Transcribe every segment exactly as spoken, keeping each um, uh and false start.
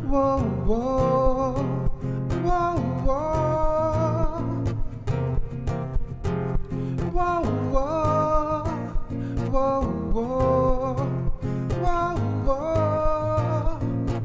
Wow, wow, wow, wow. Wow, wow, wow, wow, wow, wow.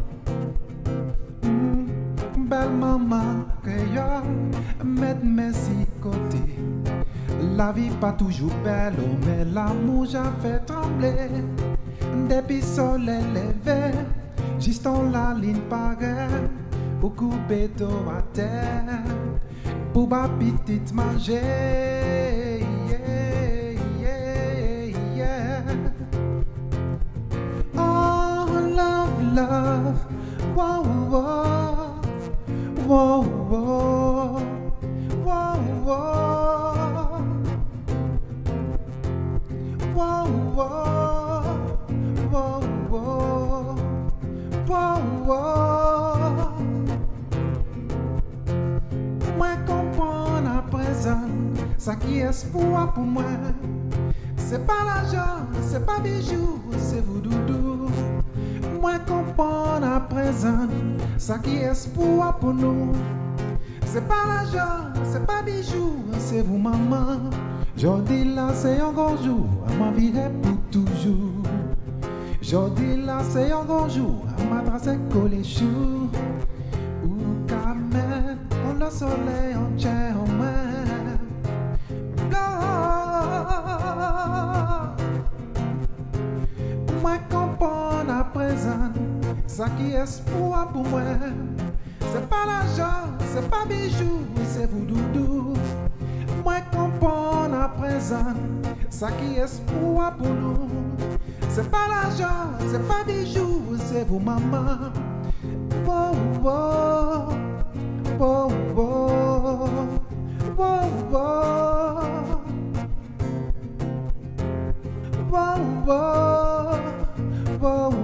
Mm, belle maman créole, mettre merci côté. La vie pas toujours belle, oh, mais l'amour j'ai fait trembler. Depuis soleil levé, juste en la ligne paraît, pour couper d'eau à terre, pour ma petite manger. Yeah, yeah, yeah. Oh, love, love, wow, wow, wow, wow, wow, wow, wow, wow, wow, wow, wow, wow. Moi comprends à présent, ça qui est espoir pour moi. C'est pas l'argent, c'est pas bijoux, c'est vous doudou. Moi comprends à présent, ça qui est espoir pour nous. C'est pas l'argent, c'est pas bijoux, c'est vous maman. Jodi là c'est un grand jour, ma vie est pour toujours. Jodi là c'est un grand jour, ma trace est collée chou. Ou qu'à mettre le soleil en chair en main. Moi comprends à présent, ça qui est espoir pour moi. C'est pas l'argent, c'est pas bijoux, c'est vous doudou. Moi comprends à présent, ça qui est espoir pour nous. C'est pas l'argent, c'est pas bijoux, c'est vous maman. Wow, wow, wow, wow, wow, wow, wow, wow, wow.